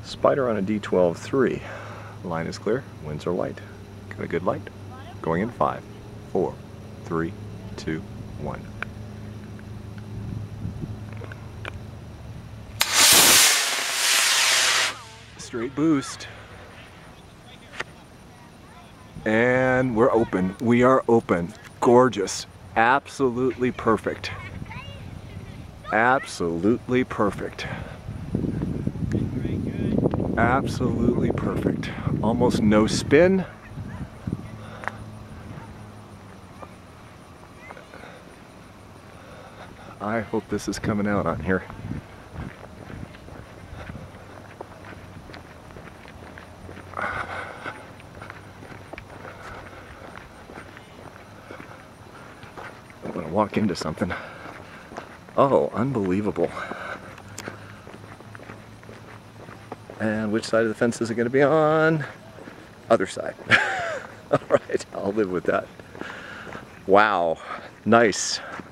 Spyder on a D12-3. Line is clear, winds are light. Got a good light. Going in 5, 4, 3, 2, 1. Straight boost. And we're open. We are open. Gorgeous. Absolutely perfect. Absolutely perfect. Absolutely perfect. Almost no spin. I hope this is coming out on here. I'm gonna walk into something. Oh, unbelievable. And which side of the fence is it going to be on? Other side. All right, I'll live with that. Wow, nice.